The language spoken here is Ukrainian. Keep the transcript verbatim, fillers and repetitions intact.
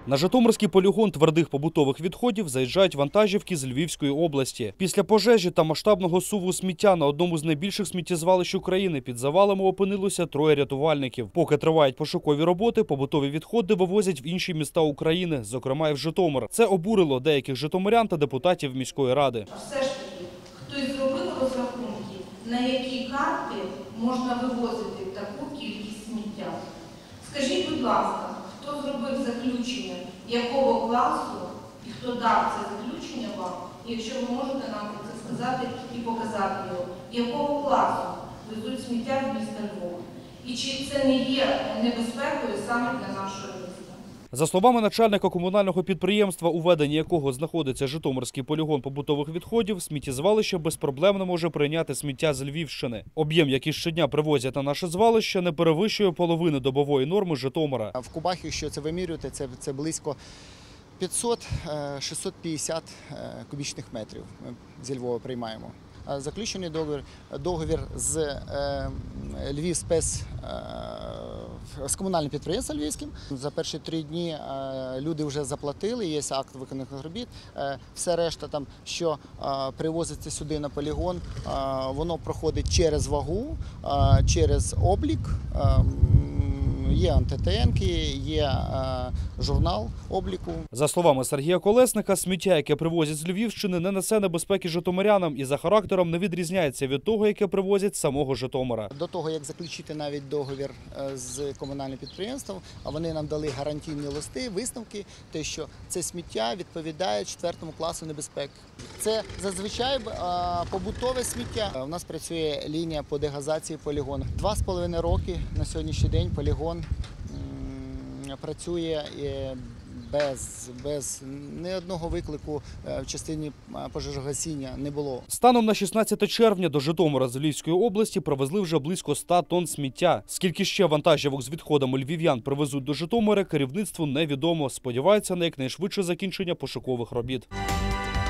На Житомирський полігон твердих побутових відходів заїжджають вантажівки з Львівської області. Після пожежі та масштабного суву сміття на одному з найбільших сміттєзвалищ України під завалами опинилося троє рятувальників. Поки тривають пошукові роботи, побутові відходи вивозять в інші міста України, зокрема і в Житомир. Це обурило деяких житомирян та депутатів міської ради. Все ж таки, хтось зробив розрахунки, на які карти можна вивозити таку кількість сміття. Скажіть, будь ласка, хто зробив заключення, якого класу і хто дав це заключення вам, якщо ви можете нам про це сказати і показати його, якого класу везуть сміття в місто Львова? І чи це не є небезпекою саме для нашого міста? За словами начальника комунального підприємства, у веденні якого знаходиться Житомирський полігон побутових відходів, сміттєзвалище безпроблемно може прийняти сміття з Львівщини. Об'єм, який щодня привозять на наше звалище, не перевищує половини добової норми Житомира. В кубах, якщо це вимірювати, це, це близько п'ятсот - шістсот п'ятдесят кубічних метрів ми зі Львова приймаємо. Заключений договір, договір з е, Львівспец, е, з комунальним підприємством Львівським. За перші три дні е, люди вже заплатили, є акт виконаних робіт. Е, все решта, там, що е, привозиться сюди на полігон, е, воно проходить через вагу, е, через облік. Е, Є антитенки, є е, журнал обліку. За словами Сергія Колесника, сміття, яке привозять з Львівщини, не несе небезпеки житомирянам і за характером не відрізняється від того, яке привозять з самого Житомира. До того, як заключити навіть договір з комунальним підприємством, вони нам дали гарантійні листи, висновки, те, що це сміття відповідає четвертому класу небезпеки. Це зазвичай побутове сміття. У нас працює лінія по дегазації полігону. Два з половиною роки на сьогоднішній день полігон працює без, без ні одного виклику в частині пожежогасіння не було. Станом на шістнадцяте червня до Житомира з Львівської області привезли вже близько ста тонн сміття. Скільки ще вантажівок з відходами львів'ян привезуть до Житомира, керівництву невідомо. Сподіваються на якнайшвидше закінчення пошукових робіт.